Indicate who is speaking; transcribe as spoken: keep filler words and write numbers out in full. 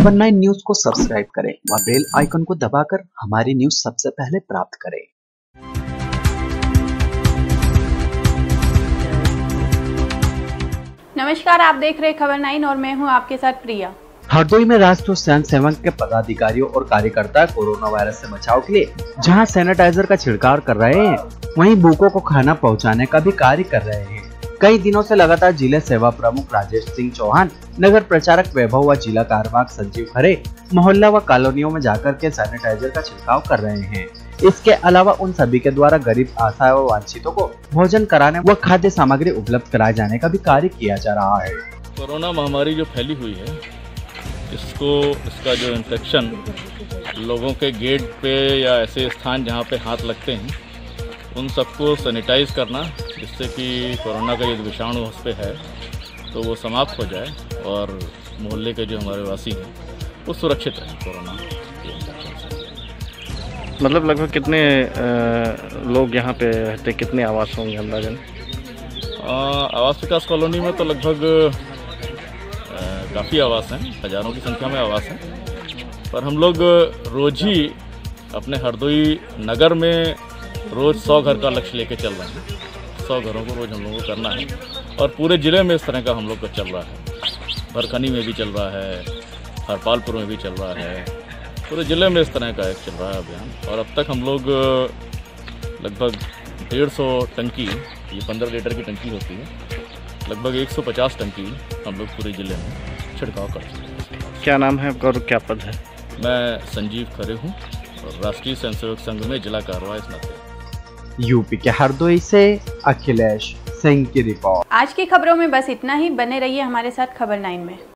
Speaker 1: खबर nine news को subscribe करें व बेल आइकन को दबाकर हमारी न्यूज सबसे पहले प्राप्त करें।
Speaker 2: नमस्कार, आप देख रहे खबर नाइन और मैं हूं आपके साथ प्रिया।
Speaker 1: हरदोई में राष्ट्रीय स्वयं सेवक के पदाधिकारियों और कार्यकर्ता कोरोना वायरस से बचाव के लिए जहां सैनिटाइजर का छिड़काव कर रहे हैं, वहीं भूखों को खाना पहुंचाने का भी कार्य कर रहे हैं। कई दिनों से लगातार जिले सेवा प्रमुख राजेश सिंह चौहान, नगर प्रचारक वैभव व जिला कार्यवाहक संजीव खरे मोहल्ला व कॉलोनियों में जाकर के सैनिटाइजर का छिड़काव कर रहे हैं। इसके अलावा उन सभी के द्वारा गरीब असहाय व वंचितों को भोजन कराने व खाद्य सामग्री उपलब्ध कराए जाने का भी कार्य किया जा रहा है।
Speaker 3: कोरोना महामारी जो फैली हुई है, इसको इसका जो इन्फेक्शन लोगों के गेट पे या ऐसे स्थान जहाँ पे हाथ लगते हैं, उन सबको सैनिटाइज करना, जिससे कि कोरोना का ये विषाणु उस पर है तो वो समाप्त हो जाए और मोहल्ले के जो हमारे वासी हैं वो सुरक्षित रहें कोरोना के इन्फेक्शन से।
Speaker 4: मतलब लगभग कितने आ, लोग यहाँ पे रहते, कितने आवास होंगे अंदाजन?
Speaker 3: आवास विकास कॉलोनी में तो लगभग काफ़ी आवास हैं, हज़ारों की संख्या में आवास हैं, पर हम लोग रोज ही अपने हरदोई नगर में रोज़ सौ घर का लक्ष्य लेके चल रहे हैं। सौ घरों को रोज़ हम लोगों को करना है और पूरे ज़िले में इस तरह का हम लोग का चल रहा है। भरखनी में भी चल रहा है, हरपालपुर में भी चल रहा है, पूरे ज़िले में इस तरह का एक चल रहा है अभियान। और अब तक हम लोग लगभग डेढ़ सौ टंकी, ये पंद्रह लीटर की टंकी होती है, लगभग एक सौ पचास टंकी हम लोग पूरे ज़िले में छिड़काव कर चुके हैं।
Speaker 4: क्या नाम है आपका और क्या पद है?
Speaker 3: मैं संजीव खरे हूँ और राष्ट्रीय स्वयंसेवक संघ में जिला कार्यवाहक इस नाते।
Speaker 1: यूपी के हरदोई से अखिलेश सिंह की रिपोर्ट।
Speaker 2: आज की खबरों में बस इतना ही। बने रहिए हमारे साथ खबर नाइन में।